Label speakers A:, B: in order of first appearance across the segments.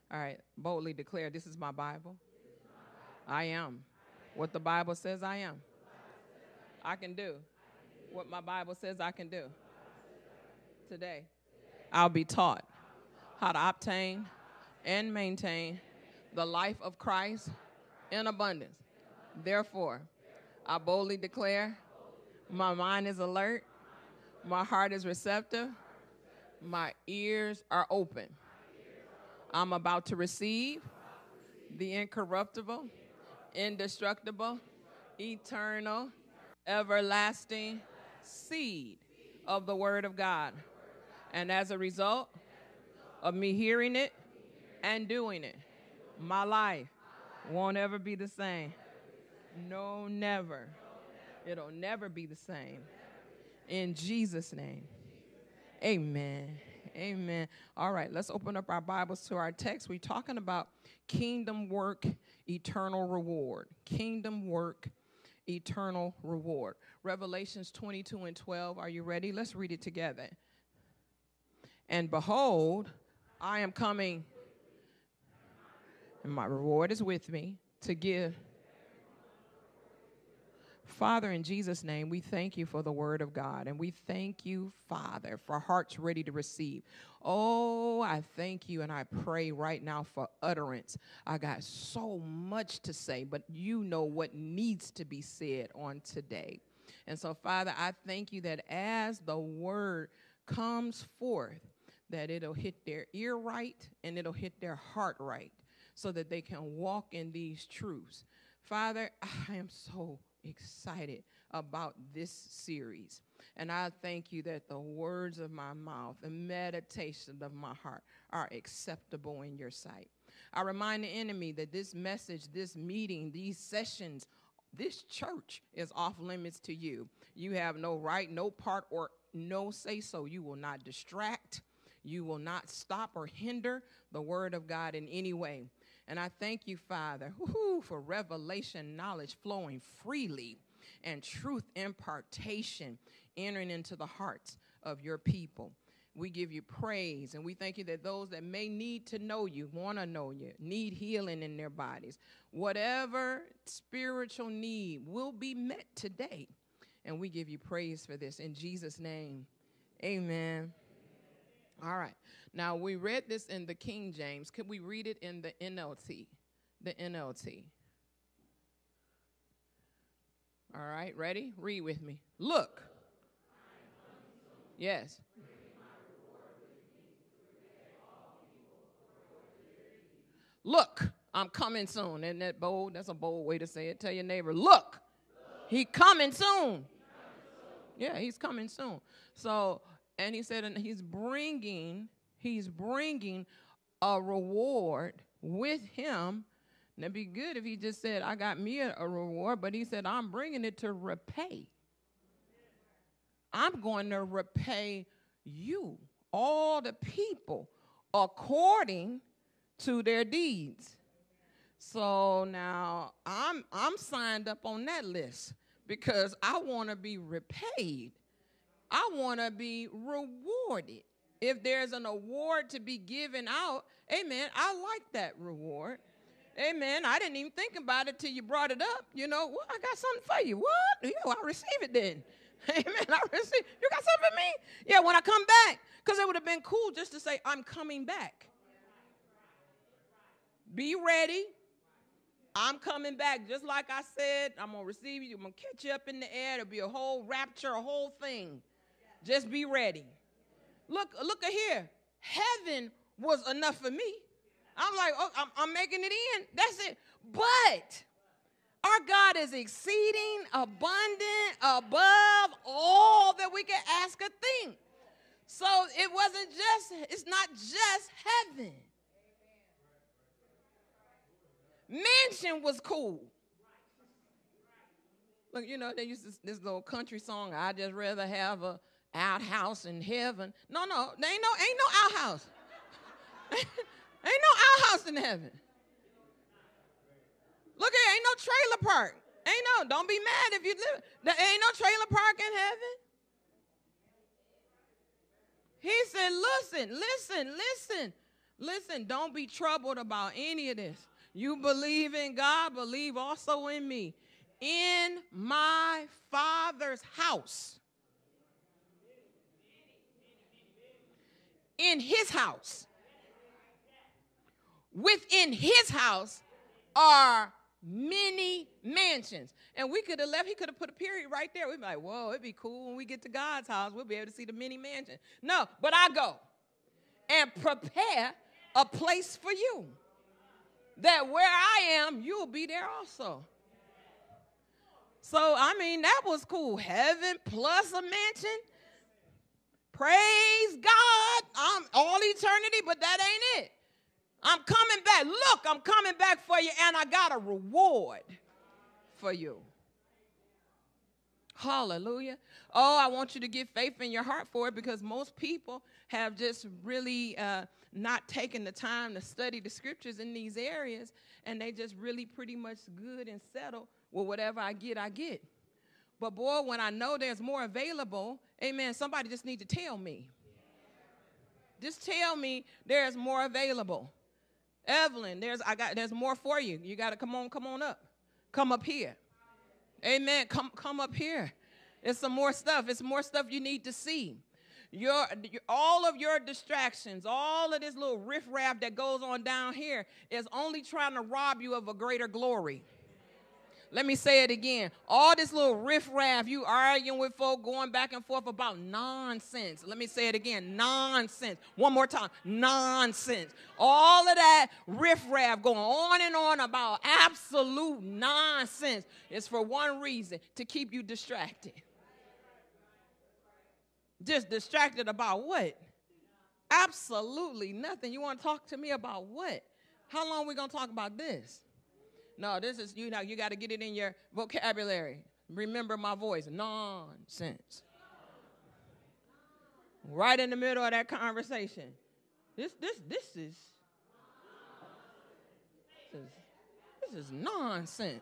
A: All right. Boldly declare, this is my Bible. I am what the Bible says I am. I can do what my Bible says I can do. Today, I'll be taught how to obtain and maintain the life of Christ in abundance. Therefore, I boldly declare, my mind is alert, my heart is receptive, my ears are open. I'm about to receive the incorruptible, indestructible, eternal, everlasting seed of the Word of God. And as a result of me hearing it and doing it, my life won't ever be the same. No, never. It'll never be the same. In Jesus' name, amen. Amen. All right, let's open up our Bibles to our text. We're talking about kingdom work, eternal reward. Kingdom work, eternal reward. Revelations 22:12. Are you ready? Let's read it together. And behold, I am coming, and my reward is with me to give. Father, in Jesus' name, we thank you for the word of God, and we thank you, Father, for hearts ready to receive. Oh, I thank you, and I pray right now for utterance. I got so much to say, but you know what needs to be said on today. And so, Father, I thank you that as the word comes forth, that it'll hit their ear right and it'll hit their heart right so that they can walk in these truths. Father, I am so excited about this series. And I thank you that the words of my mouth, the meditation of my heart are acceptable in your sight. I remind the enemy that this message, this meeting, these sessions, this church is off limits to you. You have no right, no part, or no say so. You will not distract. You will not stop or hinder the word of God in any way. And I thank you, Father, for revelation knowledge flowing freely and truth impartation entering into the hearts of your people. We give you praise, and we thank you that those that may need to know you, want to know you, need healing in their bodies, whatever spiritual need will be met today. And we give you praise for this in Jesus' name. Amen. All right. Now, we read this in the King James. Could we read it in the NLT? The NLT. All right. Ready? Read with me. Look. Yes. Look, I'm coming soon. Isn't that bold? That's a bold way to say it. Tell your neighbor, look. He coming soon. Yeah, he's coming soon. So, and he said, and he's bringing a reward with him. And it'd be good if he just said, I got me a reward, but he said, I'm bringing it to repay. I'm going to repay you, all the people, according to their deeds. So now I'm signed up on that list because I want to be repaid. I want to be rewarded. If there's an award to be given out, amen, I like that reward. Amen. I didn't even think about it till you brought it up. You know, well, I got something for you. What? Yeah, well, I receive it then. Amen. I receive. You got something for me? Yeah, when I come back. Because it would have been cool just to say, I'm coming back. Be ready. I'm coming back. Just like I said, I'm going to receive you. I'm going to catch you up in the air. There'll be a whole rapture, a whole thing. Just be ready. Look at here. Heaven was enough for me. I'm like, oh, I'm making it in. That's it. But our God is exceeding, abundant, above all that we can ask or think. So it's not just heaven. Mansion was cool. Look, you know, they used this little country song, I'd just rather have a outhouse in heaven. No, there ain't no outhouse. Ain't no outhouse in heaven. Look here, ain't no trailer park. Don't be mad if you live. There ain't no trailer park in heaven. He said, listen. Listen, don't be troubled about any of this. You believe in God, believe also in me. In my Father's house, in his house, within his house are many mansions. And we could have left, he could have put a period right there. We'd be like, whoa, it'd be cool when we get to God's house. We'll be able to see the many mansions. No, but I go and prepare a place for you, that where I am, you'll be there also. So, I mean, that was cool. Heaven plus a mansion. Praise God. I'm all eternity, but that ain't it. I'm coming back. Look, I'm coming back for you, and I got a reward for you. Hallelujah. Oh, I want you to get faith in your heart for it, because most people have just really not taken the time to study the scriptures in these areas, and they just really pretty much good and settle. Well, whatever I get, I get. But boy, when I know there's more available, amen, somebody just need to tell me. Just tell me there's more available. Evelyn, there's more for you. You got to come on up. Come up here. Amen. Come up here. It's some more stuff. It's more stuff you need to see. All of your distractions, all of this little riffraff that goes on down here is only trying to rob you of a greater glory. Let me say it again. All this little riffraff, you arguing with folk, going back and forth about nonsense. Let me say it again. Nonsense. One more time. Nonsense. All of that riffraff going on and on about absolute nonsense is for one reason: to keep you distracted. Just distracted about what? Absolutely nothing. You want to talk to me about what? How long are we going to talk about this? No, this is, you got to get it in your vocabulary. Remember my voice. Nonsense. Right in the middle of that conversation. This is nonsense.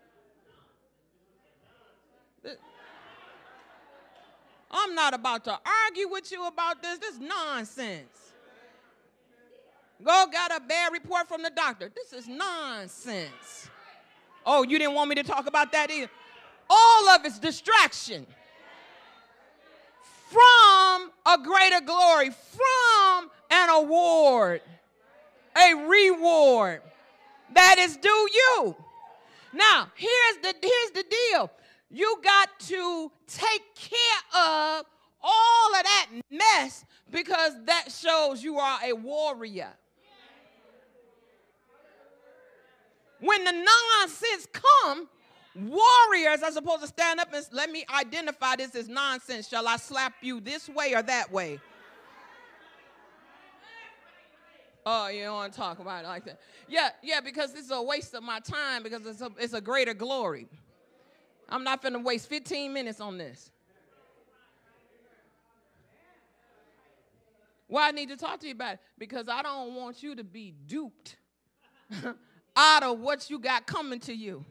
A: I'm not about to argue with you about this. This is nonsense. Got a bad report from the doctor. This is nonsense. Oh, you didn't want me to talk about that either. All of it's distraction from a greater glory, from an award, a reward that is due you. Now, here's the deal. You got to take care of all of that mess, because that shows you are a warrior. When the nonsense come, warriors are supposed to stand up and let me identify this as nonsense. Shall I slap you this way or that way? Oh, you don't want to talk about it like that. Yeah, because it's a waste of my time, because it's a greater glory. I'm not finna waste 15 minutes on this. Why I need to talk to you about it? Because I don't want you to be duped out of what you got coming to you.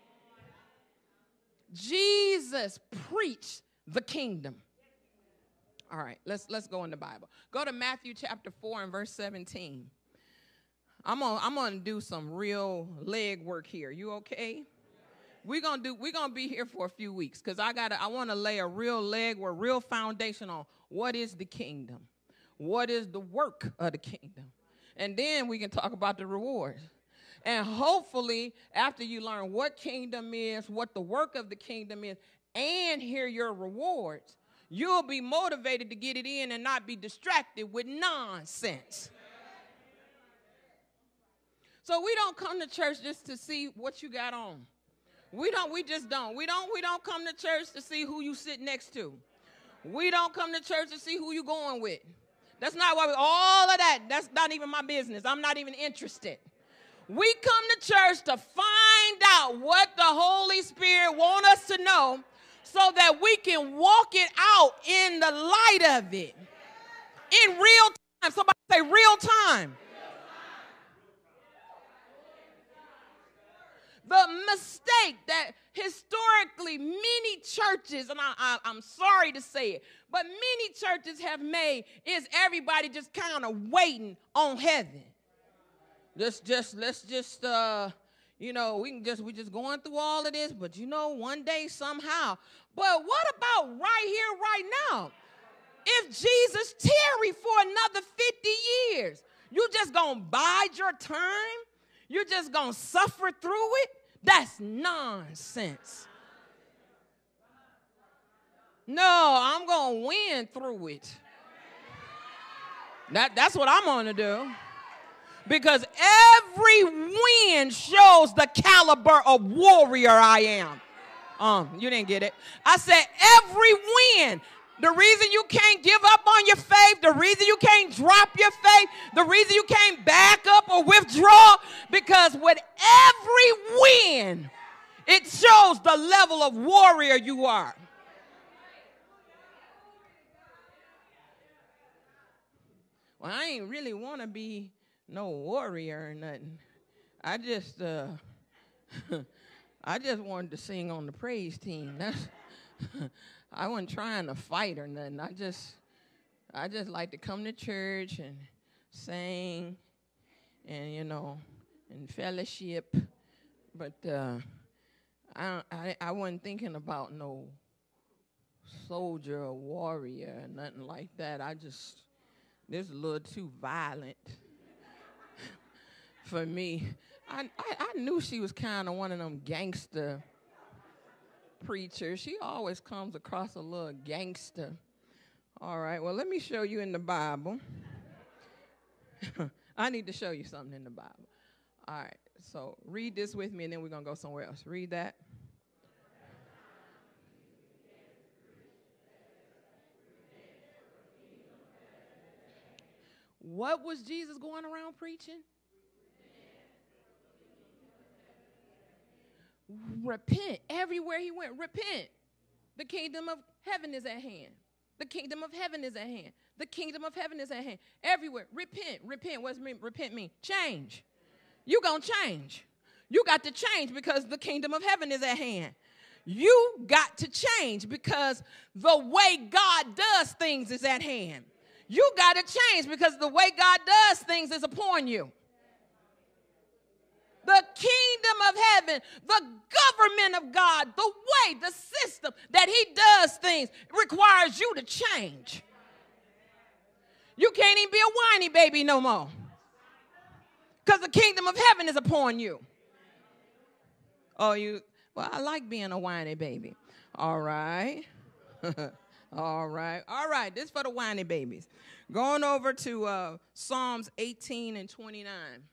A: Jesus preached the kingdom. All right, let's go in the Bible. Go to Matthew chapter 4 and verse 17. I'm gonna do some real leg work here. You okay? We're gonna be here for a few weeks, because I want to lay a real leg work, real foundation on what is the kingdom. What is the work of the kingdom? And then we can talk about the rewards. And hopefully, after you learn what kingdom is, what the work of the kingdom is, and hear your rewards, you'll be motivated to get it in and not be distracted with nonsense. So we don't come to church just to see what you got on. We just don't. We don't come to church to see who you sit next to. We don't come to church to see who you going with. That's not why all of that, that's not even my business. I'm not even interested. We come to church to find out what the Holy Spirit wants us to know, so that we can walk it out in the light of it. In real time. Somebody say real time. The mistake that historically many churches, and I'm sorry to say it, but many churches have made is everybody just kind of waiting on heaven. Let's just we just going through all of this, but one day somehow. But what about right here, right now? If Jesus tarry for another 50 years, you just gonna bide your time? You're just gonna suffer through it? That's nonsense. No, I'm gonna win through it. That's what I'm gonna do. Because every win shows the caliber of warrior I am. You didn't get it. I said every win. The reason you can't give up on your faith, the reason you can't drop your faith, the reason you can't back up or withdraw, because with every win, it shows the level of warrior you are. Well, I ain't really want to be no warrior or nothing. I just wanted to sing on the praise team. I wasn't trying to fight or nothing. I just like to come to church and sing and and fellowship. But I wasn't thinking about no soldier or warrior or nothing like that. This is a little too violent for me. I knew she was kind of one of them gangster preachers. She always comes across a little gangster. All right, well, let me show you in the Bible. I need to show you something in the Bible. All right, so read this with me, and then we're going to go somewhere else. Read that. What was Jesus going around preaching? Repent. Everywhere he went, repent. The kingdom of heaven is at hand. The kingdom of heaven is at hand. The kingdom of heaven is at hand. Everywhere. Repent. Repent. What does repent mean? Change. You gonna change. You got to change because the kingdom of heaven is at hand. You got to change because the way God does things is at hand. You got to change because the way God does things is upon you. The kingdom of heaven, the government of God, the way, the system that he does things requires you to change. You can't even be a whiny baby no more because the kingdom of heaven is upon you. Well, I like being a whiny baby. All right. All right. This is for the whiny babies. Going over to Psalms 18 and 29.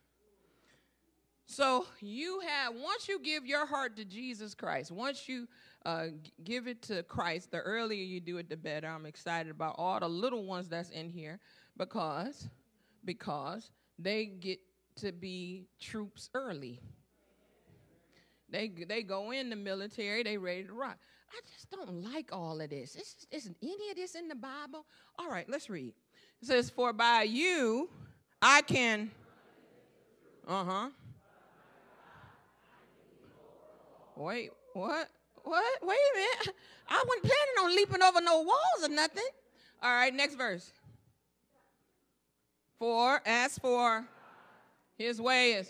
A: So once you give your heart to Jesus Christ, once you give it to Christ, the earlier you do it, the better. I'm excited about all the little ones that's in here because they get to be troops early. They go in the military, they ready to rock. I just don't like all of this. Isn't any of this in the Bible? All right, let's read. It says, for by you I can, Wait, what? What? Wait a minute. I wasn't planning on leaping over no walls or nothing. All right, next verse. As for his ways.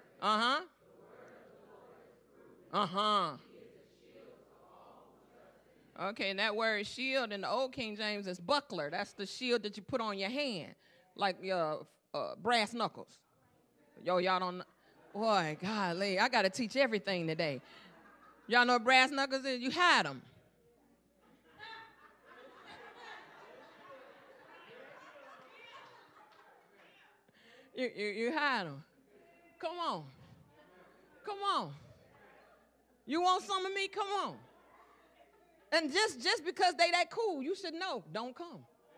A: Okay, and that word shield in the old King James is buckler. That's the shield that you put on your hand, like your brass knuckles. Y'all don't know. Boy, golly, I got to teach everything today. Y'all know what brass knuckles is? You had them. You had them. Come on. Come on. You want some of me? Come on. And just because they that cool, you should know, don't come.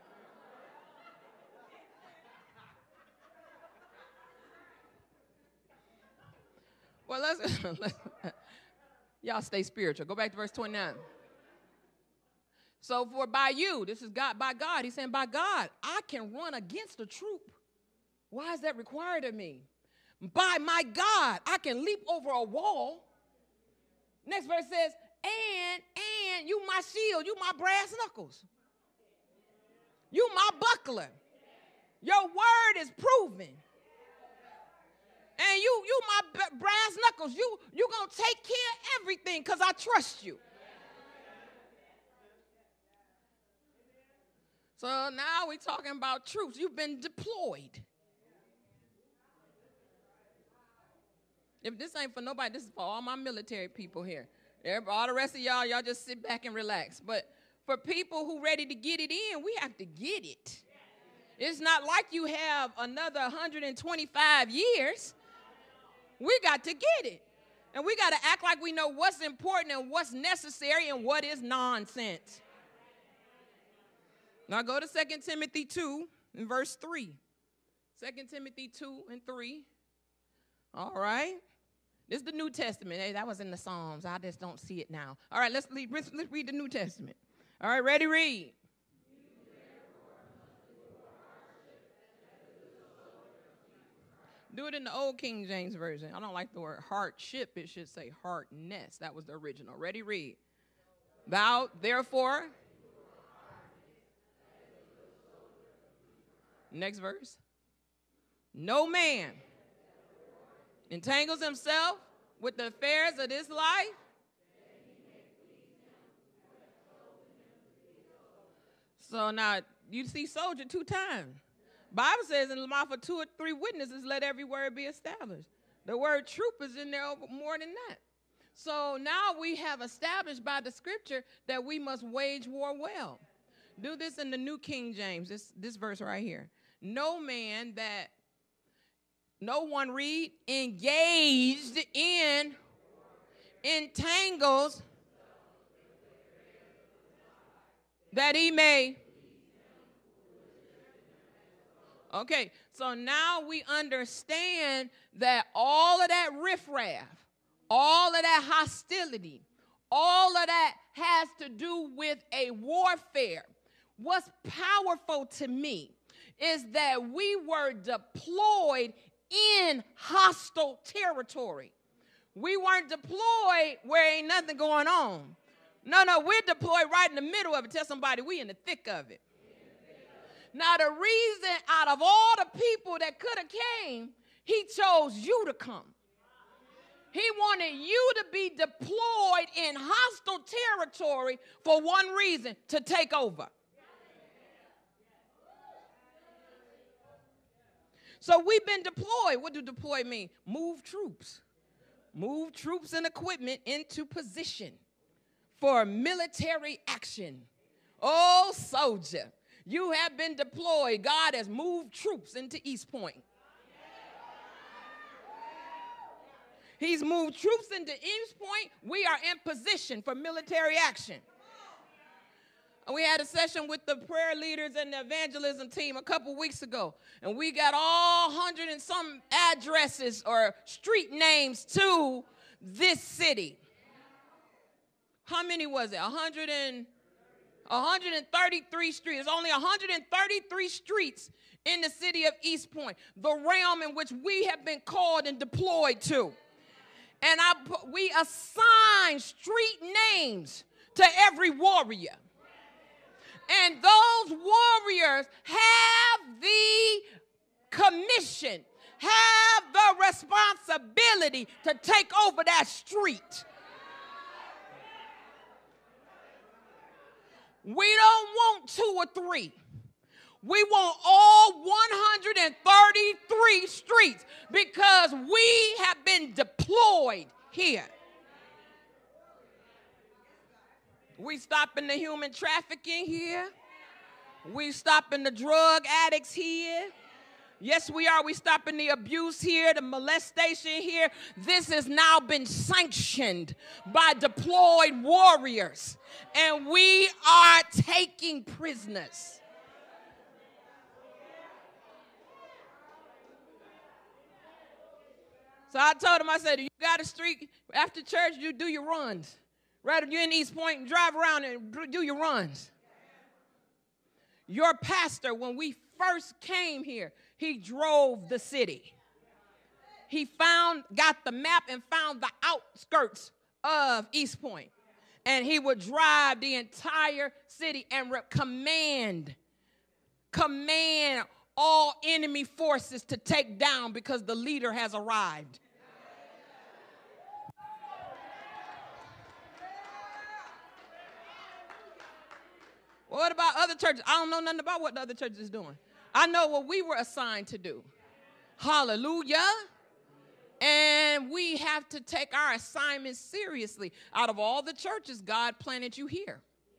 A: Well, let's y'all stay spiritual. Go back to verse 29. So for by you, this is God, by God. He's saying by God, I can run against a troop. Why is that required of me? By my God, I can leap over a wall. Next verse says, and you my shield, you my brass knuckles. You my buckler. Your word is proven. And you my brass knuckles. You going to take care of everything because I trust you. So now we're talking about troops. You've been deployed. If this ain't for nobody, this is for all my military people here. All the rest of y'all just sit back and relax. But for people who ready to get it in, we have to get it. It's not like you have another 125 years. We got to get it. And we got to act like we know what's important and what's necessary and what is nonsense. Now go to 2 Timothy 2 and verse 3. 2 Timothy 2 and 3. All right. This is the New Testament. Hey, that was in the Psalms. I just don't see it now. All right, let's read the New Testament. All right, ready, read. Do it in the old King James Version. I don't like the word hardship. It should say hardness. That was the original. Ready, read. Thou, therefore. Next verse. No man entangles himself with the affairs of this life. So now you see soldier 2 times. Bible says in the mouth of 2 or 3 witnesses, let every word be established. The word troop is in there more than that. So now we have established by the scripture that we must wage war well. Do this in the New King James, this verse right here. No one read, engaged in, entangles, that he may. Okay, so now we understand that all of that riffraff, all of that hostility, all of that has to do with a warfare. What's powerful to me is that we were deployed in hostile territory. We weren't deployed where ain't nothing going on. No, we're deployed right in the middle of it. Tell somebody we in the thick of it. Now, the reason out of all the people that could have came, he chose you to come. He wanted you to be deployed in hostile territory for one reason, to take over. So we've been deployed. What do deploy mean? Move troops. Move troops and equipment into position for military action. Oh, soldier, you have been deployed. God has moved troops into East Point. He's moved troops into East Point. We are in position for military action. We had a session with the prayer leaders and the evangelism team a couple weeks ago, and we got all 100 and some addresses or street names to this city. How many was it? 133 streets. There's only 133 streets in the city of East Point, the realm in which we have been called and deployed to. And we assign street names to every warrior. And those warriors have the commission, have the responsibility to take over that street. We don't want 2 or 3. We want all 133 streets because we have been deployed here. We stopping the human trafficking here. We stopping the drug addicts here. Yes, we are. We stopping the abuse here, the molestation here. This has now been sanctioned by deployed warriors. And we are taking prisoners. So I told him, I said, you got a street after church, you do your runs. Right, if you're in East Point and drive around and do your runs. Your pastor, when we first came here, he drove the city. He got the map and found the outskirts of East Point. And he would drive the entire city and command all enemy forces to take down because the leader has arrived. What about other churches? I don't know nothing about what the other churches is doing. I know what we were assigned to do. Hallelujah. And we have to take our assignment seriously. Out of all the churches, God planted you here.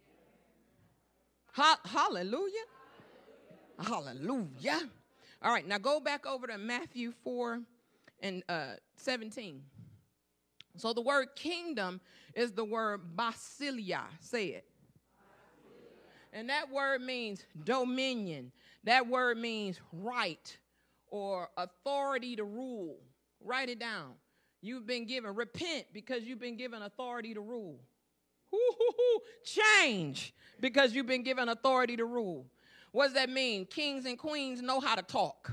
A: Hallelujah. Hallelujah. All right, now go back over to Matthew 4 and 17. So the word kingdom is the word basilia. Say it. And that word means dominion. That word means right or authority to rule. Write it down. You've been given, repent because you've been given authority to rule. Change because you've been given authority to rule. What does that mean? Kings and queens know how to talk.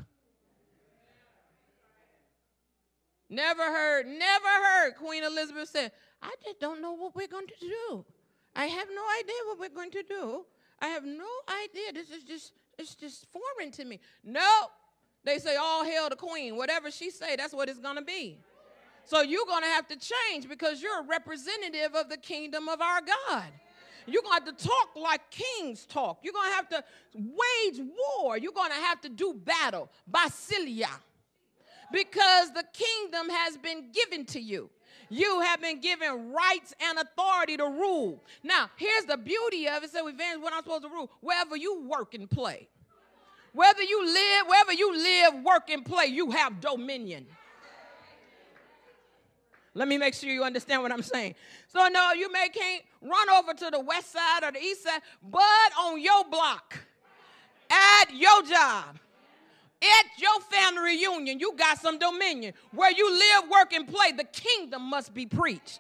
A: Never heard Queen Elizabeth say, I just don't know what we're going to do. I have no idea what we're going to do. I have no idea. It's just foreign to me. No, they say all hail the queen. Whatever she say, that's what it's going to be. So you're going to have to change because you're a representative of the kingdom of our God. You're going to have to talk like kings talk. You're going to have to wage war. You're going to have to do battle, basilia, because the kingdom has been given to you. You have been given rights and authority to rule. Now, here's the beauty of it. So, evangelist, what I'm supposed to rule? Wherever you work and play. Wherever you live, work, and play, you have dominion. Let me make sure you understand what I'm saying. So, no, you can't run over to the west side or the east side, but on your block, at your job, at your family reunion, you got some dominion. Where you live, work, and play, the kingdom must be preached.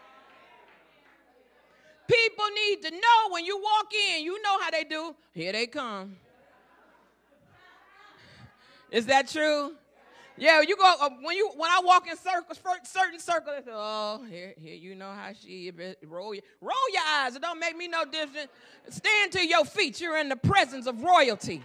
A: People need to know when you walk in, you know how they do. Here they come. Is that true? Yeah, you go when I walk in circles, certain circles, I say, oh, here, you know how she roll your eyes. It don't make me no different. Stand to your feet. You're in the presence of royalty.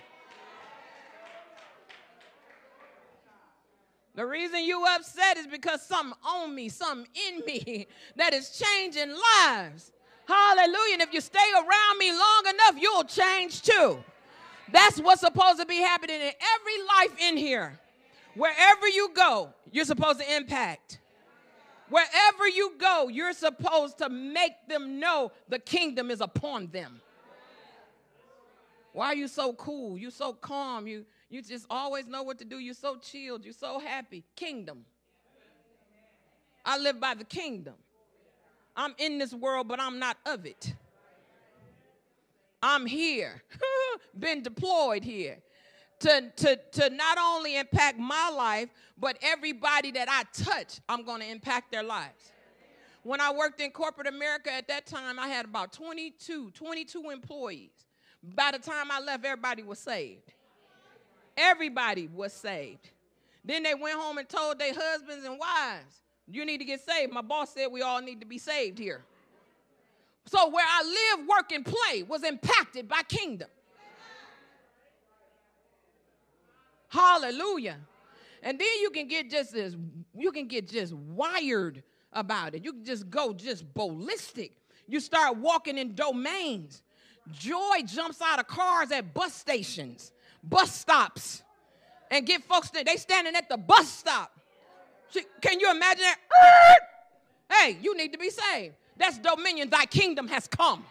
A: The reason you upset is because something on me, something in me that is changing lives. Hallelujah. And if you stay around me long enough, you'll change too. That's what's supposed to be happening in every life in here. Wherever you go, you're supposed to impact. Wherever you go, you're supposed to make them know the kingdom is upon them. Why are you so cool? You so calm. You just always know what to do. You're so chilled. You're so happy. Kingdom. I live by the kingdom. I'm in this world, but I'm not of it. I'm here. Been deployed here to not only impact my life, but everybody that I touch, I'm going to impact their lives. When I worked in corporate America at that time, I had about 22 employees. By the time I left, everybody was saved. Everybody was saved. Then they went home and told their husbands and wives, you need to get saved. My boss said we all need to be saved here. So where I live, work, and play was impacted by kingdom. Hallelujah. And then you can get just wired about it. You can just go just ballistic. You start walking in domains. Joy jumps out of cars at bus stations, bus stops, and get folks, they standing at the bus stop. Can you imagine that? Hey, you need to be saved. That's dominion. Thy kingdom has come.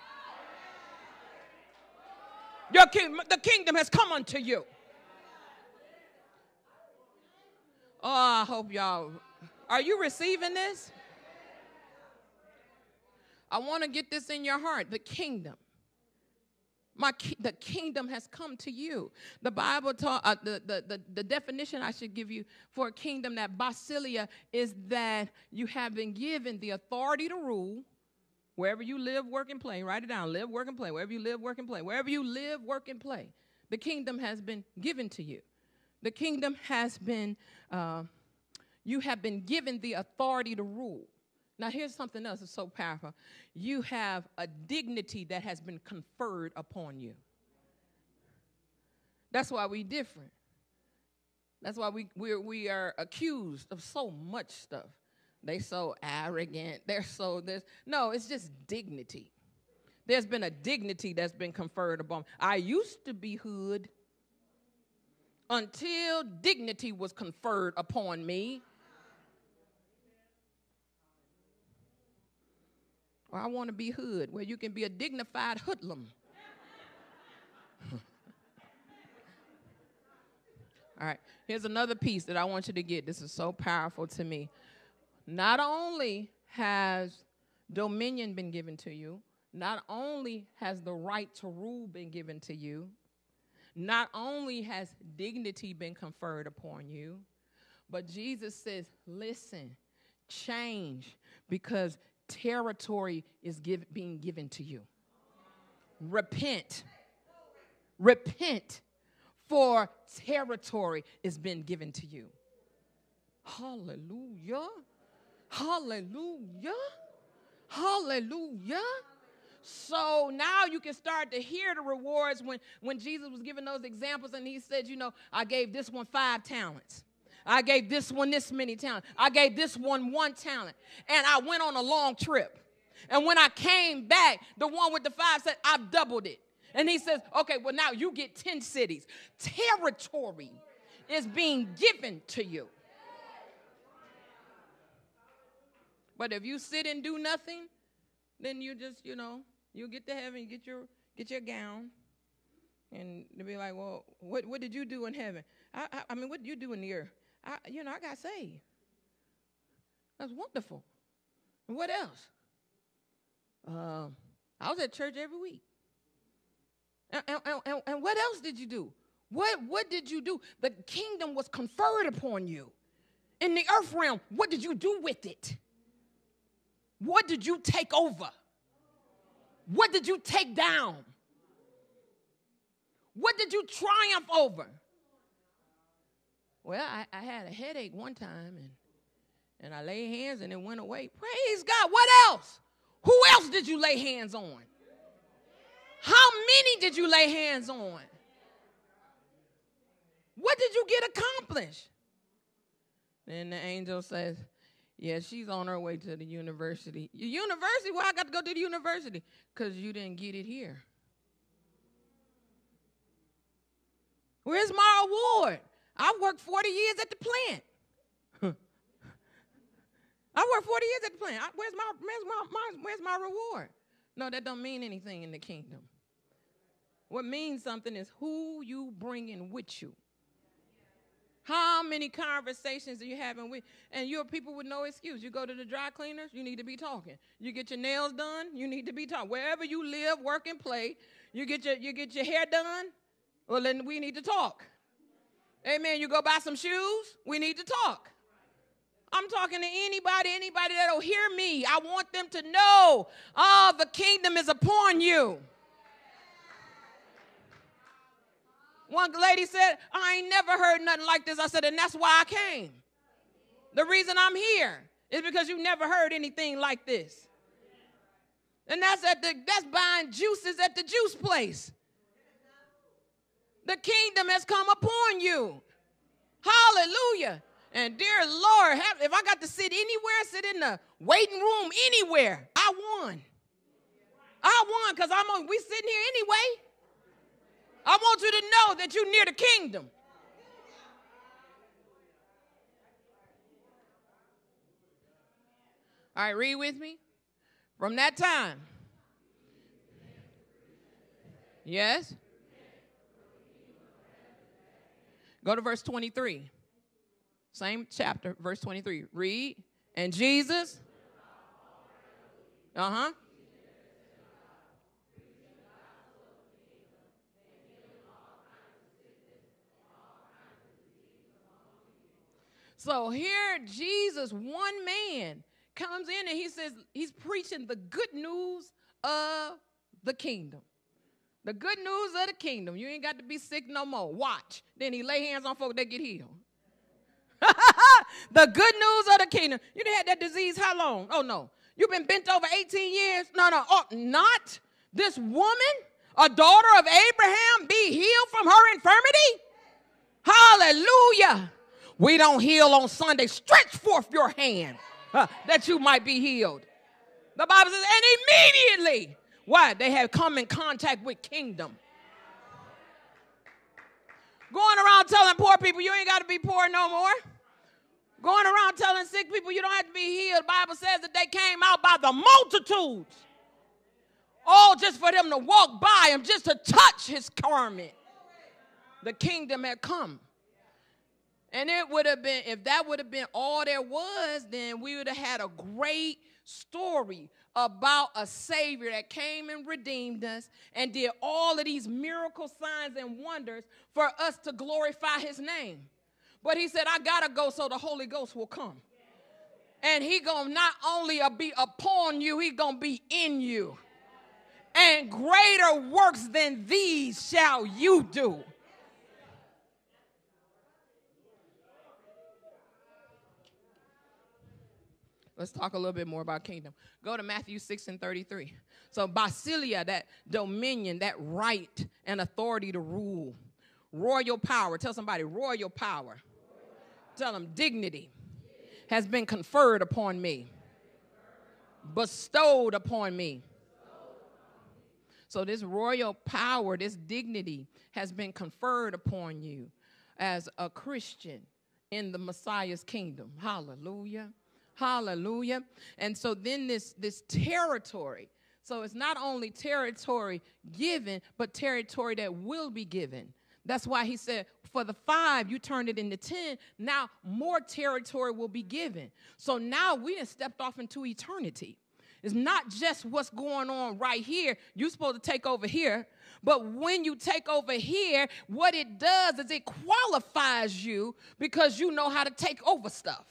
A: The kingdom has come unto you. Oh, I hope y'all, are you receiving this? I want to get this in your heart. The kingdom. The kingdom has come to you. The Bible taught, the definition I should give you for a kingdom, that basilia, is that you have been given the authority to rule wherever you live, work, and play. Write it down. Live, work, and play. Wherever you live, work, and play. Wherever you live, work, and play. The kingdom has been given to you. The kingdom has been, you have been given the authority to rule. Now, here's something else that's so powerful. You have a dignity that has been conferred upon you. That's why we're different. That's why we are accused of so much stuff. They so arrogant. They're so this. No, it's just dignity. There's been a dignity that's been conferred upon me. I used to be hood until dignity was conferred upon me. Or I want to be hood, where you can be a dignified hoodlum. All right, here's another piece that I want you to get. This is so powerful to me. Not only has dominion been given to you, not only has the right to rule been given to you, not only has dignity been conferred upon you, but Jesus says, listen, change, because territory is being given to you. Repent. Repent, for territory is being given to you. Hallelujah. Hallelujah. Hallelujah. So now you can start to hear the rewards when Jesus was giving those examples, and he said, you know, I gave this one 5 talents. I gave this one this many talents. I gave this one 1 talent. And I went on a long trip. And when I came back, the one with the 5 said, I've doubled it. And he says, okay, well, now you get 10 cities. Territory is being given to you. But if you sit and do nothing, then you just, you know, you get to heaven, get your gown, and they'll be like, well, what did you do in heaven? I mean, what did you do in the earth? I got saved. That's wonderful. And what else? I was at church every week. And what else did you do? What did you do? The kingdom was conferred upon you. In the earth realm, what did you do with it? What did you take over? What did you take down? What did you triumph over? Well, I had a headache one time, and I laid hands, and it went away. Praise God. What else? Who else did you lay hands on? How many did you lay hands on? What did you get accomplished? Then the angel says, yeah, she's on her way to the university. University? Why I got to go to the university? Because you didn't get it here. Where's my award? I worked 40 years at the plant. I worked 40 years at the plant. Where's my reward? No, that don't mean anything in the kingdom. What means something is who you bringing with you. How many conversations are you having with? And you're people with no excuse. You go to the dry cleaners, you need to be talking. You get your nails done, you need to be talking. Wherever you live, work, and play, you get your hair done, well, then we need to talk. Amen. You go buy some shoes, we need to talk. I'm talking to anybody that'll hear me. I want them to know, the kingdom is upon you. One lady said, I ain't never heard nothing like this. I said, and that's why I came. The reason I'm here is because you never heard anything like this. And that's buying juices at the juice place. The kingdom has come upon you. Hallelujah. And dear Lord, if I got to sit anywhere, sit in the waiting room anywhere, I won. I won because we sitting here anyway. I want you to know that you're near the kingdom. All right, read with me. From that time. Yes. Go to verse 23. Same chapter, verse 23. Read. And Jesus. So here Jesus, one man, comes in and he says he's preaching the good news of the kingdom. The good news of the kingdom. You ain't got to be sick no more. Watch. Then he lay hands on folk that get healed. The good news of the kingdom. You done had that disease how long? Oh, no. You've been bent over 18 years? No. Oh, not this woman, a daughter of Abraham, be healed from her infirmity? Hallelujah. We don't heal on Sunday. Stretch forth your hand that you might be healed. The Bible says, and immediately, why? They have come in contact with kingdom. Going around telling poor people, you ain't got to be poor no more. Going around telling sick people, you don't have to be healed. The Bible says that they came out by the multitudes. All just for them to walk by him, just to touch his garment. The kingdom had come. And it would have been, if that would have been all there was, then we would have had a great story about a Savior that came and redeemed us and did all of these miracle signs and wonders for us to glorify his name. But he said, I got to go so the Holy Ghost will come. And he going to not only be upon you, he going to be in you. And greater works than these shall you do. Let's talk a little bit more about kingdom. Go to Matthew 6:33. So basileia, that dominion, that right and authority to rule. Royal power. Tell somebody, royal power. Tell them, dignity has been conferred upon me. Bestowed upon me. So this royal power, this dignity has been conferred upon you as a Christian in the Messiah's kingdom. Hallelujah. Hallelujah. And so then this territory, so it's not only territory given, but territory that will be given. That's why he said, for the 5, you turned it into 10. Now more territory will be given. So now we have stepped off into eternity. It's not just what's going on right here. You're supposed to take over here. But when you take over here, what it does is it qualifies you because you know how to take over stuff.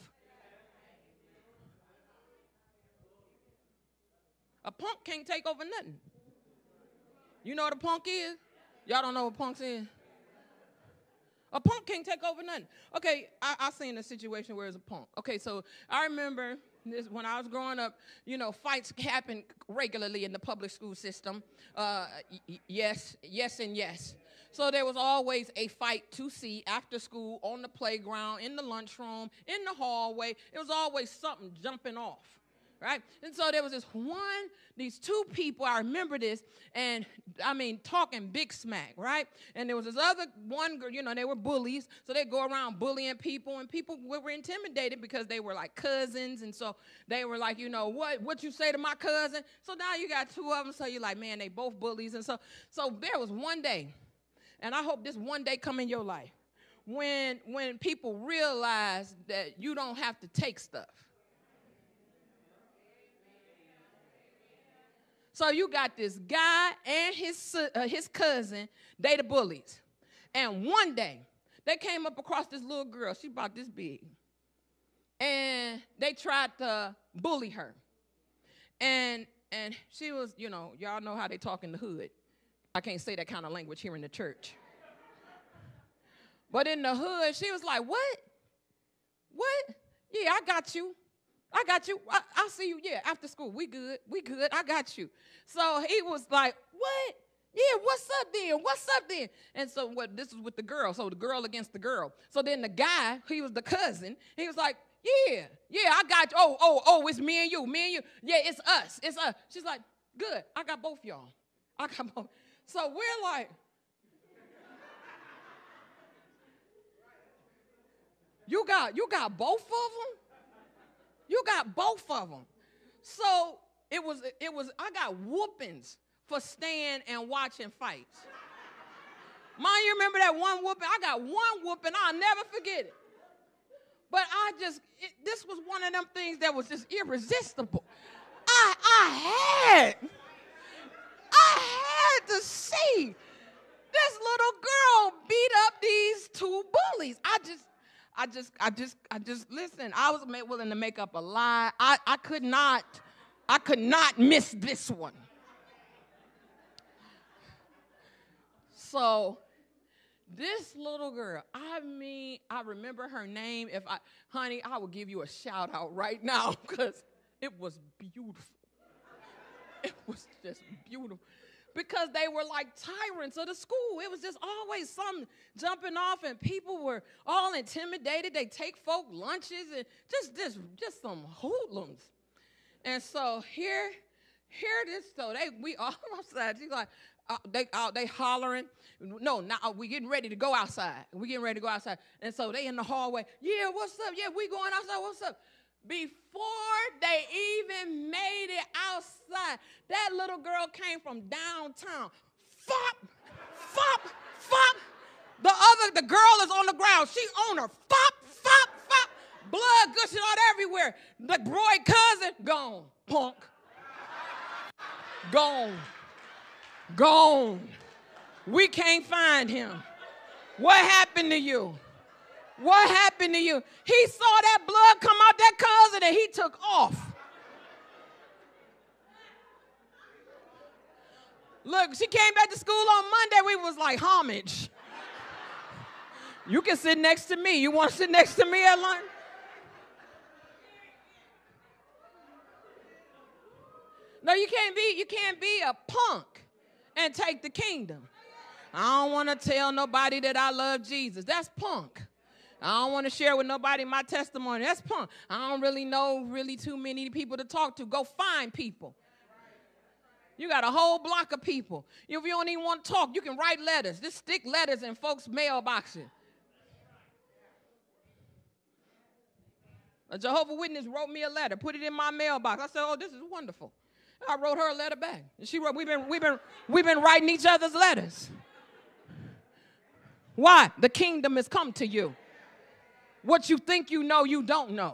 A: A punk can't take over nothing. You know what a punk is? Y'all don't know what punks is? A punk can't take over nothing. Okay, I seen a situation where it's a punk. Okay, so I remember this when I was growing up, you know, fights happen regularly in the public school system. Yes, and yes. So there was always a fight to see after school, on the playground, in the lunchroom, in the hallway. It was always something jumping off. Right? And so there was these 2 people, I remember this, and I mean, talking big smack, right? And there was this other one girl, you know, they were bullies, so they'd go around bullying people, and people were intimidated because they were like cousins, and so they were like, you know, what you say to my cousin? So now you got 2 of them, so you're like, man, they both bullies. And so there was one day, and I hope this one day come in your life, when people realize that you don't have to take stuff. So you got this guy and his cousin, they the bullies. And one day, they came up across this little girl. She about this big. And they tried to bully her. And she was, you know, y'all know how they talk in the hood. I can't say that kind of language here in the church. But in the hood, she was like, what? What? Yeah, I got you. I'll see you, yeah, after school. We good. I got you. So he was like, what? Yeah, what's up then? And so this was with the girl. So the girl against the girl. So then the guy, he was the cousin. He was like, yeah, I got you. Oh, it's me and you. Yeah, it's us. She's like, good. I got both y'all. So we're like, you got both of them? You got both of them. So it was. I got whoopings for staying and watching fights. Mom, you remember that one whooping? I got one whooping. I'll never forget it. But this was one of them things that was just irresistible. I had to see this little girl beat up these 2 bullies. I just listen. I was willing to make up a lie. I could not miss this one. So This little girl, I mean, I remember her name. Honey, I will give you a shout out right now because it was beautiful. It was just beautiful. Because they were like tyrants of the school. It was just always something jumping off, and people were all intimidated. They take folk lunches and just some hoodlums. And so here it is. So we all outside. She's like, they hollering. No, now we getting ready to go outside. And so they in the hallway. Yeah, what's up? Yeah, we going outside. What's up? Before they even made it outside, that little girl came from downtown. Fop, fop, fop. The girl is on the ground. She on her. Fop, fop, fop. Blood gushing out everywhere. The boy cousin, gone. Punk. Gone. We can't find him. What happened to you? What happened to you? He saw that blood come out that cousin and he took off. Look, she came back to school on Monday. We was like, homage. You can sit next to me. You want to sit next to me at lunch? No, you can't be a punk and take the kingdom. I don't want to tell nobody that I love Jesus. That's punk. I don't want to share with nobody my testimony. That's punk. I don't really know too many people to talk to. Go find people. You got a whole block of people. If you don't even want to talk, you can write letters. Just stick letters in folks' mailboxes. A Jehovah's Witness wrote me a letter, put it in my mailbox. I said, oh, this is wonderful. I wrote her a letter back. And she wrote, we've been writing each other's letters. Why? The kingdom has come to you. What you think you know, you don't know.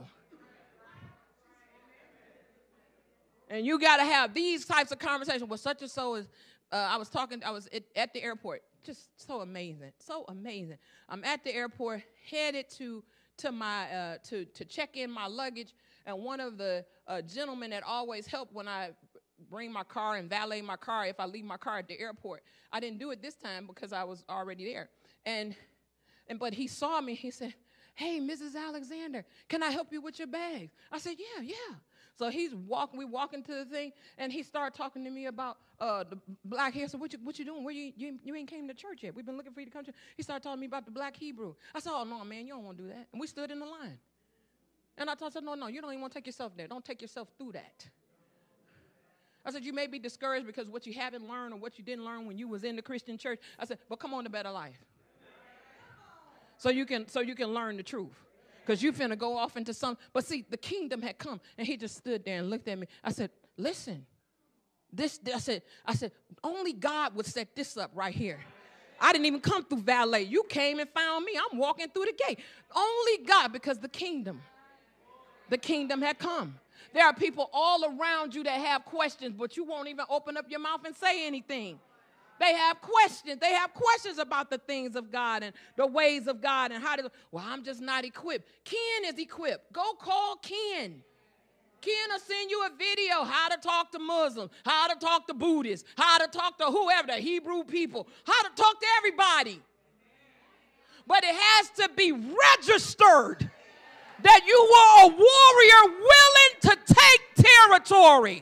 A: And you got to have these types of conversations. Well, such and so is, I was at the airport. Just so amazing. I'm at the airport, headed to check in my luggage. And one of the gentlemen that always help when I bring my car and valet my car if I leave my car at the airport. I didn't do it this time because I was already there. But he saw me. He said, hey, Mrs. Alexander, can I help you with your bags? I said, yeah. So we walking to the thing, and he started talking to me about the black hair. So what you doing? Where you ain't came to church yet. We've been looking for you to come to church. He started talking to me about the black Hebrew. I said, oh, no, man, you don't want to do that. And we stood in the line. And I told him, no, you don't even want to take yourself there. Don't take yourself through that. I said, you may be discouraged because what you haven't learned or what you didn't learn when you was in the Christian church. I said, but come on to Better Life. So you can learn the truth. Because you finna go off into some. But see, the kingdom had come. And he just stood there and looked at me. I said, listen. I said, only God would set this up right here. I didn't even come through valet. You came and found me. I'm walking through the gate. Only God, because the kingdom had come. There are people all around you that have questions, but you won't even open up your mouth and say anything. They have questions. They have questions about the things of God and the ways of God and I'm just not equipped. Ken is equipped. Go call Ken. Ken will send you a video how to talk to Muslims, how to talk to Buddhists, how to talk to whoever, the Hebrew people, how to talk to everybody. But it has to be registered that you were a warrior willing to take territory.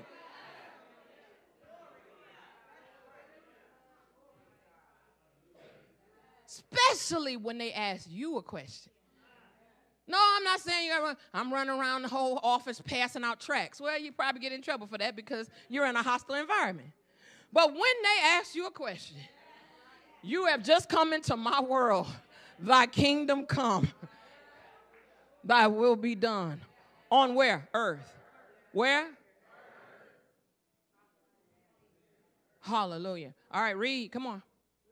A: Especially when they ask you a question. No, I'm not saying I'm running around the whole office passing out tracts. Well, you probably get in trouble for that because you're in a hostile environment. But when they ask you a question, you have just come into my world. Thy kingdom come. Thy will be done. On where? Earth. Where? Hallelujah. All right, read. Come on.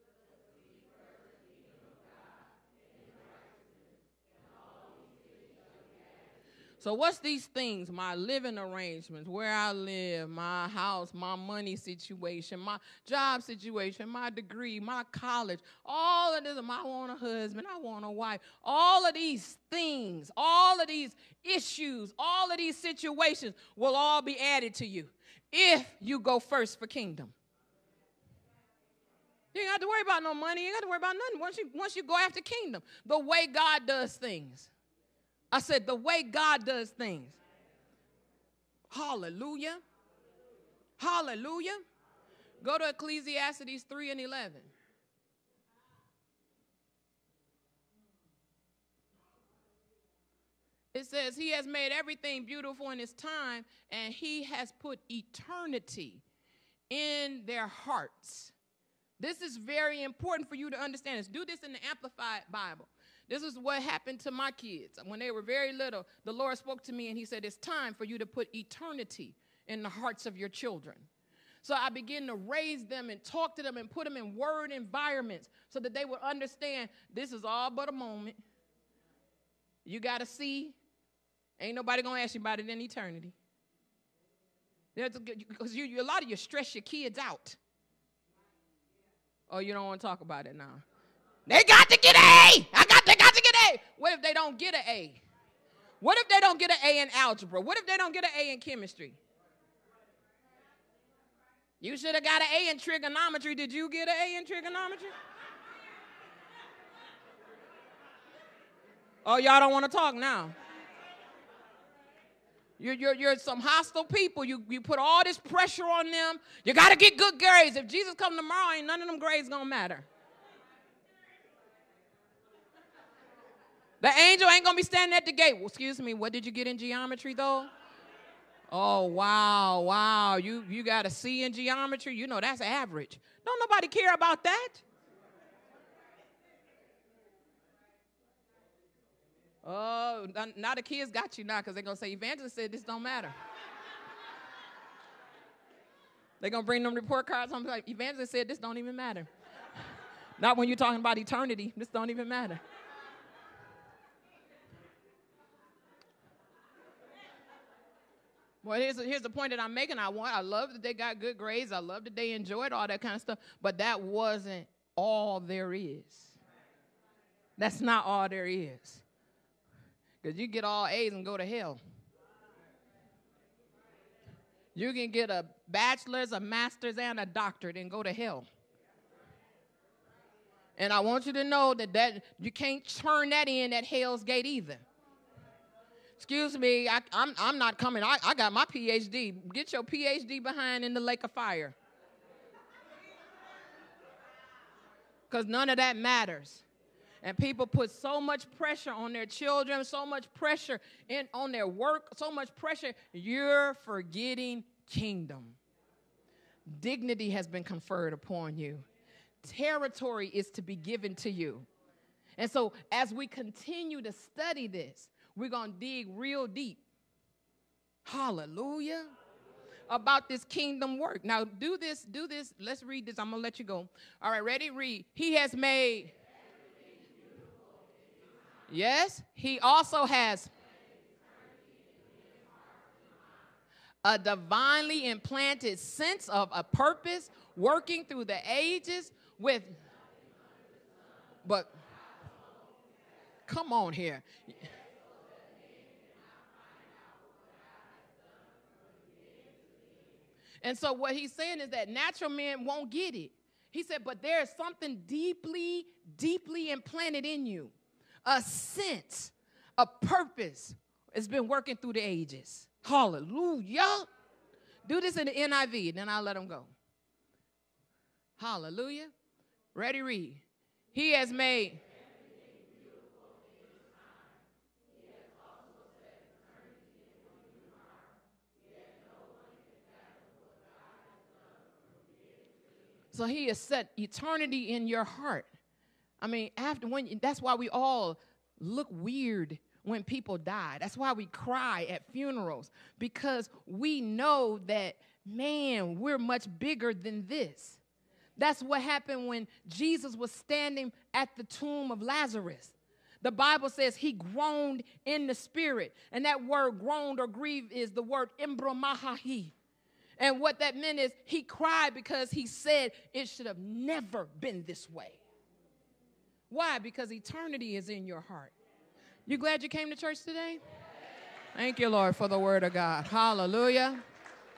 A: So what's these things? My living arrangements, where I live, my house, my money situation, my job situation, my degree, my college, all of this. I want a husband, I want a wife. All of these things, all of these issues, all of these situations will all be added to you if you go first for kingdom. You ain't got to worry about no money. You ain't got to worry about nothing once you go after kingdom. The way God does things. I said the way God does things. Hallelujah. Hallelujah. Go to Ecclesiastes 3:11. It says, he has made everything beautiful in his time, and he has put eternity in their hearts. This is very important for you to understand. Let's do this in the Amplified Bible. This is what happened to my kids. When they were very little, the Lord spoke to me, and he said, it's time for you to put eternity in the hearts of your children. So I began to raise them and talk to them and put them in word environments so that they would understand this is all but a moment. You got to see. Ain't nobody going to ask you about it in eternity. Because a lot of you stress your kids out. Oh, you don't want to talk about it now. They got to get an A. They got to get an A. What if they don't get an A? What if they don't get an A in algebra? What if they don't get an A in chemistry? You should have got an A in trigonometry. Did you get an A in trigonometry? Oh, y'all don't want to talk now. You're some hostile people. You put all this pressure on them. You got to get good grades. If Jesus comes tomorrow, ain't none of them grades going to matter. The angel ain't going to be standing at the gate. Well, excuse me, what did you get in geometry, though? Oh, wow. You got a C in geometry? You know, that's average. Don't nobody care about that. Oh, now the kids got you now because they're going to say, Evangelist said this don't matter. They're going to bring them report cards home like, Evangelist said this don't even matter. Not when you're talking about eternity. This don't even matter. Well, here's the point that I'm making. I love that they got good grades. I love that they enjoyed all that kind of stuff. But that wasn't all there is. That's not all there is. Because you get all A's and go to hell. You can get a bachelor's, a master's, and a doctorate and go to hell. And I want you to know that you can't turn that in at Hell's Gate either. Excuse me, I'm not coming. I got my PhD. Get your PhD behind in the lake of fire. Because none of that matters. And people put so much pressure on their children, so much pressure on their work, so much pressure. You're forgetting kingdom. Dignity has been conferred upon you. Territory is to be given to you. And so as we continue to study this, we're going to dig real deep. Hallelujah. About this kingdom work. Now do this. Let's read this. I'm going to let you go. All right, ready? Read. He has made... Yes, he also has a divinely implanted sense of a purpose working through the ages but come on here. And so what he's saying is that natural men won't get it. He said, but there's something deeply, deeply implanted in you. A sense, a purpose has been working through the ages. Hallelujah. Do this in the NIV, and then I'll let them go. Hallelujah. Ready, read. He has made... So he has set eternity in your heart. I mean, that's why we all look weird when people die. That's why we cry at funerals, because we know that, man, we're much bigger than this. That's what happened when Jesus was standing at the tomb of Lazarus. The Bible says he groaned in the spirit. And that word groaned or grieved is the word imbramahahi. And what that meant is he cried because he said it should have never been this way. Why? Because eternity is in your heart. You glad you came to church today? Thank you, Lord, for the word of God. Hallelujah.